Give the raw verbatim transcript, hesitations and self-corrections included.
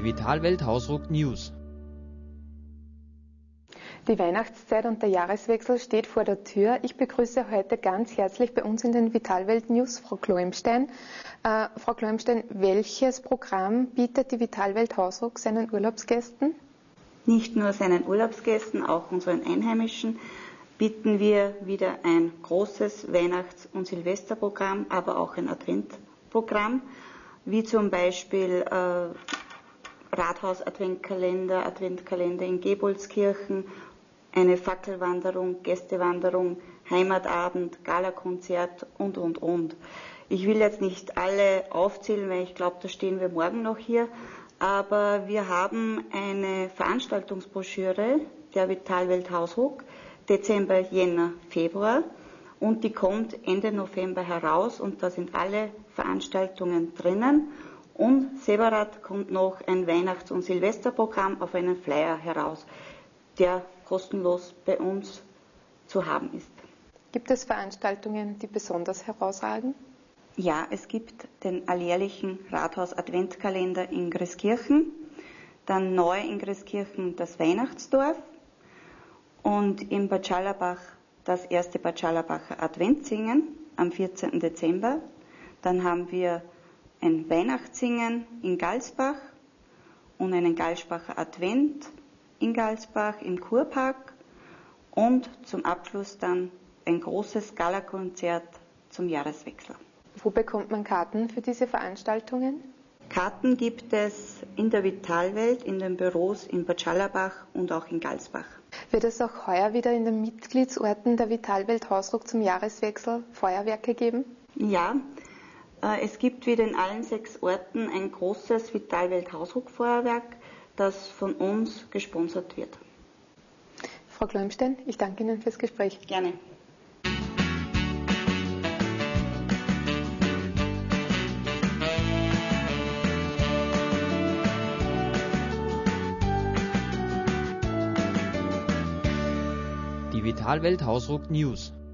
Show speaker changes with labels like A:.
A: Vitalwelt Hausruck News.
B: Die Weihnachtszeit und der Jahreswechsel steht vor der Tür. Ich begrüße heute ganz herzlich bei uns in den Vitalwelt News Frau Kloemstein. Äh, Frau Kloemstein, welches Programm bietet die Vitalwelt Hausruck seinen Urlaubsgästen?
C: Nicht nur seinen Urlaubsgästen, auch unseren Einheimischen bieten wir wieder ein großes Weihnachts- und Silvesterprogramm, aber auch ein Adventprogramm, wie zum Beispiel äh, Rathaus-Adventkalender, Adventkalender in Gebolzkirchen, eine Fackelwanderung, Gästewanderung, Heimatabend, Galakonzert und, und, und. Ich will jetzt nicht alle aufzählen, weil ich glaube, da stehen wir morgen noch hier, aber wir haben eine Veranstaltungsbroschüre der Vitalwelt Hausruck, Dezember, Jänner, Februar, und die kommt Ende November heraus und da sind alle Veranstaltungen drinnen. Und separat kommt noch ein Weihnachts- und Silvesterprogramm auf einen Flyer heraus, der kostenlos bei uns zu haben ist.
B: Gibt es Veranstaltungen, die besonders herausragen?
C: Ja, es gibt den alljährlichen Rathaus-Adventkalender in Grieskirchen, dann neu in Grieskirchen das Weihnachtsdorf und in Bad Schallerbach das erste Bad Schallerbacher Adventsingen am vierzehnten Dezember. Dann haben wir ein Weihnachtssingen in Galsbach und einen Galsbacher Advent in Galsbach im Kurpark und zum Abschluss dann ein großes Galakonzert zum Jahreswechsel.
B: Wo bekommt man Karten für diese Veranstaltungen?
C: Karten gibt es in der Vitalwelt, in den Büros in Bad Schallerbach und auch in Galsbach.
B: Wird es auch heuer wieder in den Mitgliedsorten der Vitalwelt Hausruck zum Jahreswechsel Feuerwerke geben?
C: Ja, es gibt wieder in allen sechs Orten ein großes Vitalwelt Hausruck Feuerwerk, das von uns gesponsert wird.
B: Frau Kloemstein, ich danke Ihnen fürs Gespräch.
C: Gerne.
A: Die Vitalwelt Hausruck News.